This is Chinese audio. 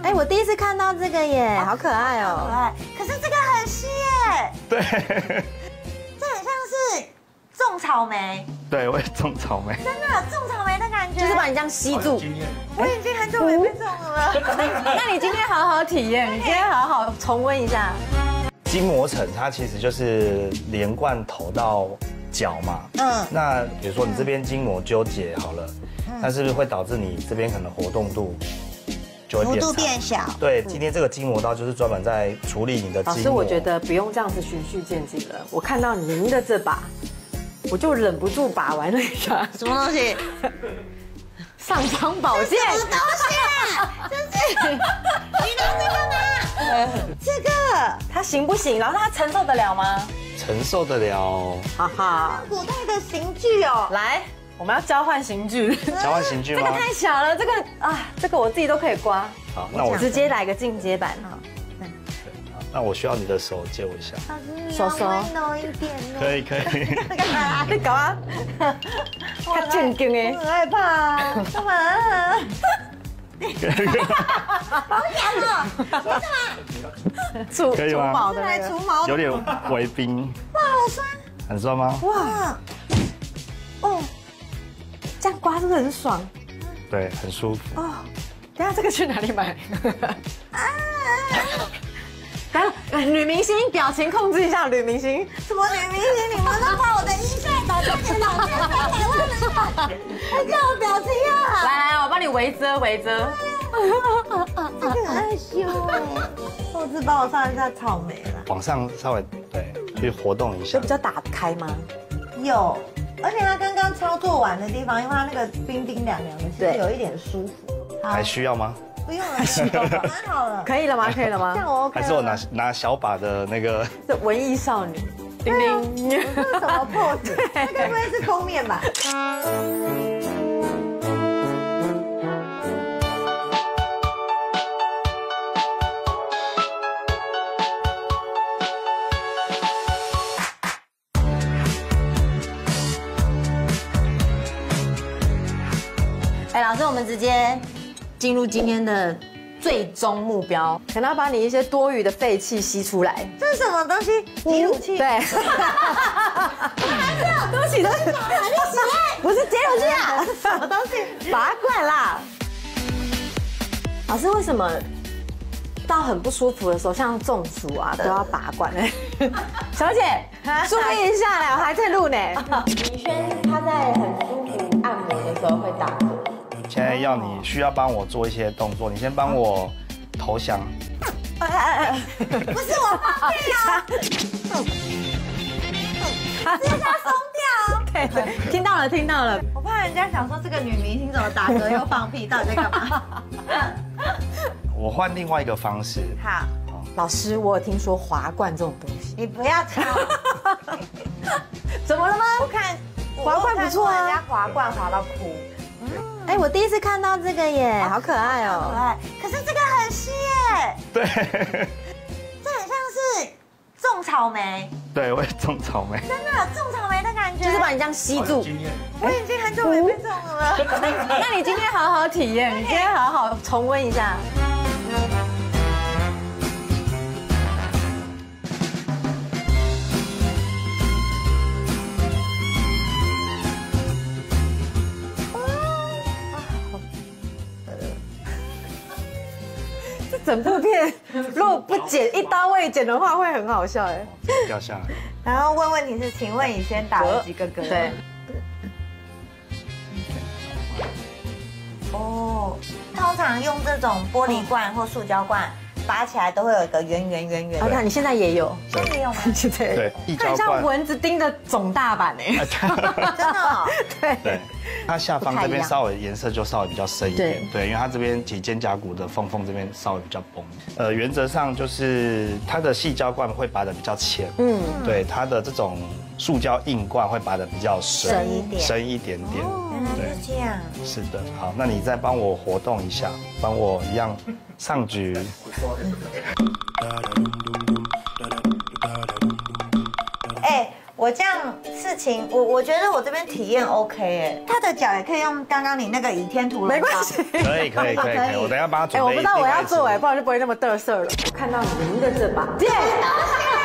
哎，我第一次看到这个耶，好可爱哦。 可爱，可是这个很稀耶。 对， 这很像是种草莓。 对，我也种草莓。 真的种草莓的感觉， 就是把你这样吸住。 我已经很久没被种了。 那你今天好好体验，你今天好好重温一下。 筋膜层它其实就是连贯头到脚嘛。那比如说你这边筋膜纠结好了，那是不是会导致你这边可能活动度就会变差？ 幅度变小。 对，今天这个筋膜刀就是专门在处理你的筋膜。 老师，我觉得不用这样子循序渐进了。我看到您的这把，我就忍不住把玩了一下。 什么东西？ 上苍宝剑。 什么东西啊？这是你拿这个吗？这个它行不行？然后它承受得了吗？ 承受得了。 哈哈， 古代的刑具哦。 来，我们要交换刑具。 交换刑具吗？ 这个太小了，这个啊，这个我自己都可以刮。 好，那我直接来个进阶版哈。 那我需要你的手借我一下。 手温柔一点哦。 可以可以。 你搞啊！他正经诶。 很害怕，干嘛？好痒哦！ 除可以吗？ 毛的那个， 除毛有点微冰。 哇，好酸！ 很酸吗？ 哇， 哦，这样刮是不是很爽？ 对，很舒服。 哦，等下这个去哪里买？等下，女明星表情控制一下，女明星。 什么女明星？你们都把我的音效打在你脑袋上，台湾人看，还叫我表情啊！ 来，我帮你围遮围遮。 这个很害羞哎，我只帮我上一下草莓了。 往上稍微对，去活动一下有比。较打得开吗？ 有，而且他刚刚操作完的地方，因为他那个冰冰凉凉的，其实有一点舒服。 还需要吗？ 不用了，蛮好了。 可以了吗？可以了吗？ 这样我 OK 还是我拿小把的那个？ 这文艺少女，叮叮。 这是什么 pose？那该不会是封面吧？ 哎，老师，我们直接进入今天的最终目标，可能要把你一些多余的废气吸出来。 这是什么东西？解乳器。 对，对不起，对不起，不是解乳器啊， 什么东西？ 拔罐啦。老师，为什么到很不舒服的时候，像中暑啊，都要拔罐呢？小姐，注意一下啦，我还在录呢。李轩他在很舒服按摩的时候会打嗝。 现在需要帮我做一些动作，你先帮我投降。 不是我放屁啊！指甲松掉。 对对，听到了听到了。 我怕人家想说这个女明星怎么打嗝又放屁，到底在干嘛？ 我换另外一个方式。 好， 老师，我有听说滑罐这种东西， 你不要吵。 怎么了吗？ 我看滑罐不错啊， 人家滑罐滑到哭。 哎，我第一次看到这个耶，好可爱可哦。 爱，可是这个很稀耶。 对。 这很像是种草莓。 对，我也种草莓。 真的种草莓的感觉， 就是把你这样吸住。 我已经很久没被种了。 那你今天好好体验，你今天好好重温一下。这整部片如果不剪一刀未剪的话，会很好笑哎。 掉下来。 然后问问题是，请问你先打了几个嗝？ 对。 哦，通常用这种玻璃罐或塑胶罐拔起来都会有一个圆圆。 看你现在也有， 现在也有吗？ 现在对，一它很像胶罐。 蚊子叮的肿大版哎。 真的哦。 对，它下方这边稍微颜色就稍微比较深一点。 对， 因为它这边其实肩胛骨的缝这边稍微比较崩。原则上就是它的细胶罐会拔得比较浅。对，它的这种塑胶硬罐会拔得比较深一点点。 原来是这样。 是的，好，那你再帮我活动一下，帮我一样上举。 哎， 我这样事情，我觉得我这边体验 OK 哎，他的脚也可以用刚刚你那个倚天屠龙刀， 没关系。 可以，我等一下帮他准备。 我不知道我要做哎，不然就不会那么嘚瑟了。我看到您的这把剑。